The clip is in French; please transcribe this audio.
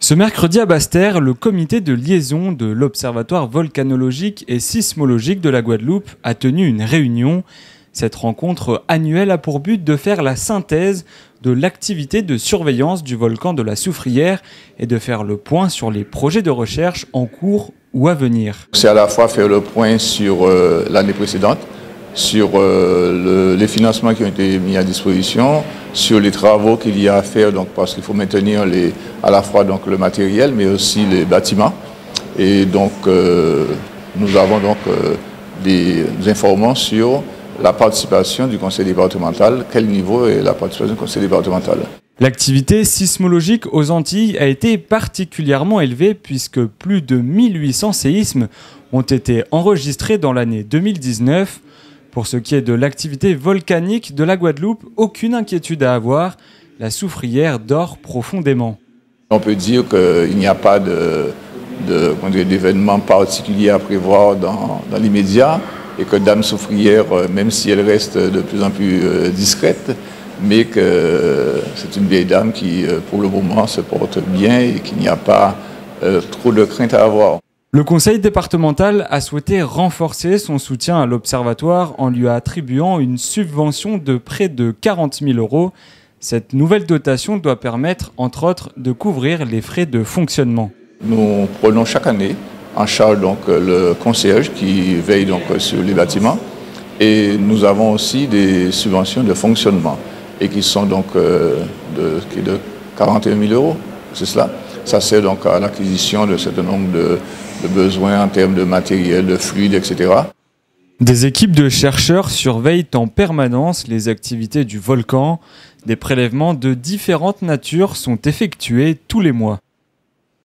Ce mercredi à Basse-Terre, le comité de liaison de l'Observatoire volcanologique et sismologique de la Guadeloupe a tenu une réunion. Cette rencontre annuelle a pour but de faire la synthèse de l'activité de surveillance du volcan de la Soufrière et de faire le point sur les projets de recherche en cours ou à venir. C'est à la fois faire le point sur l'année précédente, sur les financements qui ont été mis à disposition, sur les travaux qu'il y a à faire, donc, parce qu'il faut maintenir à la fois donc, le matériel, mais aussi les bâtiments. Et donc, nous avons donc des informants sur la participation du conseil départemental, quel niveau est la participation du conseil départemental. L'activité sismologique aux Antilles a été particulièrement élevée puisque plus de 1800 séismes ont été enregistrés dans l'année 2019. Pour ce qui est de l'activité volcanique de la Guadeloupe, aucune inquiétude à avoir, la Soufrière dort profondément. On peut dire qu'il n'y a pas d'événement particulier à prévoir dans l'immédiat et que Dame Soufrière, même si elle reste de plus en plus discrète, mais que c'est une vieille dame qui, pour le moment, se porte bien et qu'il n'y a pas trop de crainte à avoir. Le conseil départemental a souhaité renforcer son soutien à l'Observatoire en lui attribuant une subvention de près de 40 000 €. Cette nouvelle dotation doit permettre, entre autres, de couvrir les frais de fonctionnement. Nous prenons chaque année en charge donc, le concierge qui veille donc, sur les bâtiments et nous avons aussi des subventions de fonctionnement et qui sont donc de 41 000 €, c'est cela. Ça sert donc à l'acquisition de certain nombre de besoins en termes de matériel, de fluides, etc. Des équipes de chercheurs surveillent en permanence les activités du volcan. Des prélèvements de différentes natures sont effectués tous les mois.